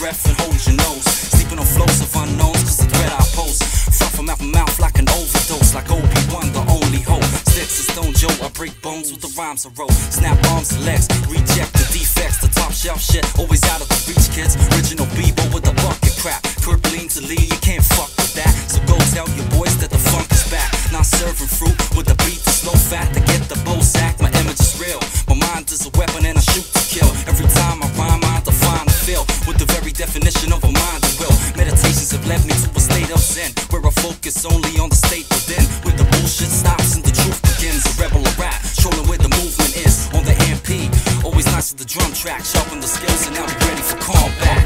breath and hold your nose. Sleeping on flows of unknowns, cause the threat I pose. Front from mouth to mouth like an overdose. Like Obi-Wan, the only hope. Sticks and Stone Joe, I break bones with the rhymes I wrote. Snap arms and legs, reject the defects. The top shelf shit, always out of the reach, kids. Original Bebo with the bucket crap. Kurt lean to Lee, you can't fuck with that. So go tell your boys that the funk is back. Not serving fruit with the beat that's low fat. To get the bow sack, my image is real. My mind is a weapon and I shoot to kill. Every time I rhyme, I define and feel with the very definition of a mind and will. Meditations have led me to a state of zen, where I focus only on the state within. Where the bullshit stops and the truth begins. A rebel of rap, trolling where the movement is. On the MP, always nice with the drum track. Sharpen the skills and now be ready for combat.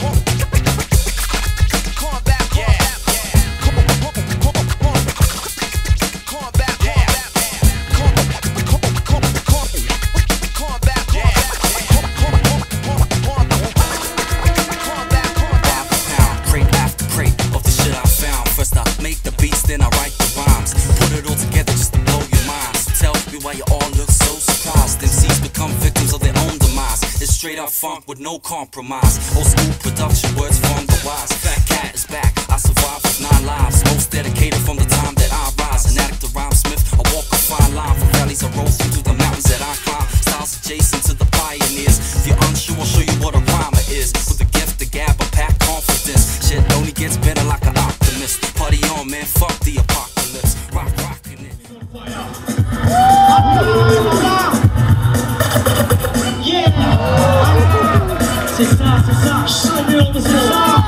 Then I write the rhymes, put it all together just to blow your mind. So tell me why you all look so surprised. MCs become victims of their own demise. It's straight up funk with no compromise. Old school production, words from the wise. Fat Cat is back, I survived with 9 lives. Most dedicated from the time that I rise. An addict to rhymesmith, I walk a fine line. From valleys I roll through to the mountains that I climb. Styles adjacent to the pioneers. If you're unsure, I'll show you what a rhymer is. With the gift to gab, I pack confidence. Shit only gets better like an optimist. Party on, man, fuck the apocalypse. Rockin' it. Yeah. C'est ça. Champion, c'est ça.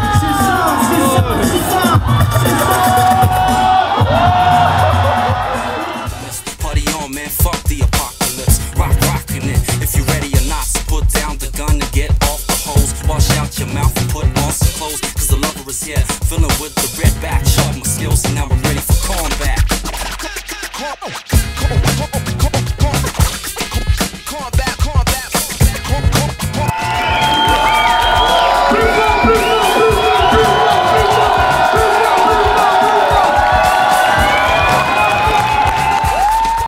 Party on, man, fuck the apocalypse. Rockin' it. If you're ready or not, so put down the gun and get off the hose. Wash out your mouth and put on some clothes. Cause the lover is here, filling with the red back. Sharpen my skills and now I'm ready for combat. Combat.